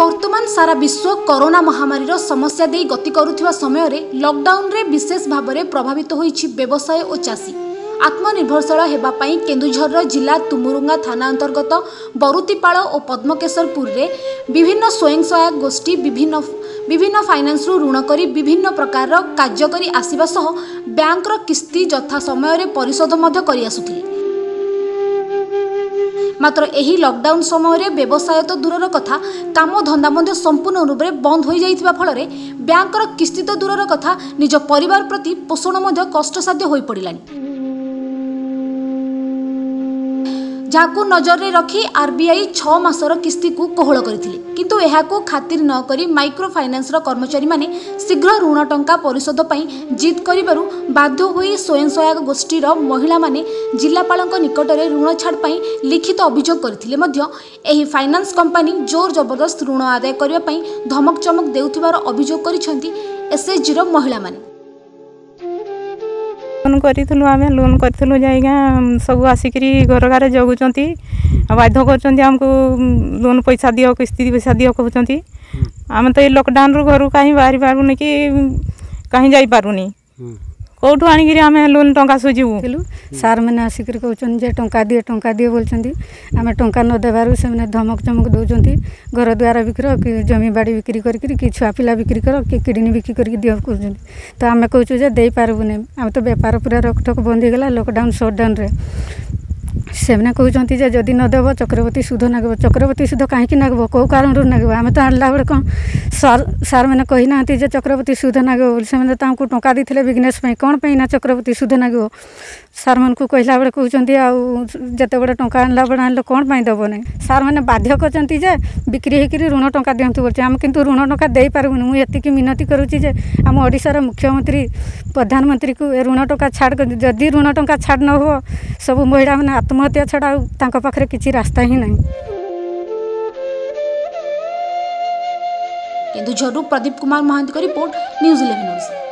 वर्तमान सारा विश्व कोरोना महामारी समस्या दे गति करुवा समय लॉकडाउन रे विशेष भाव में प्रभावित होइछि व्यवसाय और चाषी। आत्मनिर्भरशील होगापाई केन्दुझर जिला तुमुरुंगा थाना अंतर्गत बरुतीपाड़ और पद्मकेशरपुर रे विभिन्न स्वयं सहायक गोष्ठी विभिन्न फाइनान्स ऋण करी विभिन्न प्रकार कार्य करी आसिबा सह बैंक किस्ती यथा समय परिशोध करि आसुथिले। मात्र एही लॉकडाउन समय व्यवसाय तो दूरर कथा काम धंदा संपूर्ण रूप से बंद हो जाइथिबा फल बैंक किस्ती तो दूरर कथा निज परिवार प्रति पोषण कष्टसाध्य हो पड़िलानी। जहां नजर रे रखी आरबीआई 6 मासर किस्ती को कोहल करथिले, किंतु एहाको खातिर न करी माइक्रो फाइनान्स कर्मचारी माने शीघ्र ऋण टंका परिशोध पई जिद करिबारु बाध्य होई स्वयं सहायक गोष्ठीर महिला माने जिलापालक निकट में ऋण छाड़ पई लिखित अभियोग करथिले मध्य एही फाइनान्स कंपनी जोर जबरदस्त ऋण आदाय करिबा पई धमक चमक देउथिबार अभियोग करिसेंती एसएचजी रो महिला माने। लोन करूँ आम लोन करूँ जाइगा सब आसिक घर घर जगुंट बाध्य करमको लोन पैसा दियो किस्ती पैसा दियो कहते आम तो ये लॉकडाउन रू घर कहीं बाहरी पारूनी कि कहीं जापारूनी कौटू आनिक आम लोन टंका सुझीबू। सार मैंने आसिक कहते टंका दिए बोलते आम टंका न देवार से धमक चमक दौरान घर द्वार बिक्र कि जमी बाड़ी बिक्री करके छुआ पिला बिक्री कर कि किडनी बिक्री करके दिह कहते तो आम कहूँ दे पार्बूनी आम तो बेपार पूरा रकठक बंद होगा लॉकडाउन सटडाउन रे से कहते जदि नदेव चक्रवर्ती सुध नागब चक्रवर्ती सुध कहीं नागब कौ कारण नागब आम तो आणला बेले कौन सार मैंने कही ना चक्रवर्ती सुध नागब से तो टंका देते बिजनेस कौन ना चक्रवर्ती सुध नागब सार मन को कहला बेले कहते आते बड़े टंका आणला बेले आनल कौन दब ना सार मैंने बाध्य करते बिक्री होकर ऋण टंका दिंतु बोलते आम कितु ऋण टंका दे पार्बूनी मुझे मिनती करुच्ची आम ओडिशार मुख्यमंत्री प्रधानमंत्री को ऋण टंका छाड़ जदि ऋण टंका छाड़ न हो सब महिला मैंने आत्महत्या छड़ा पाखे किसी रास्ता ही नहीं। Keonjhar Pradeep Kumar Mahanty report news 11 news.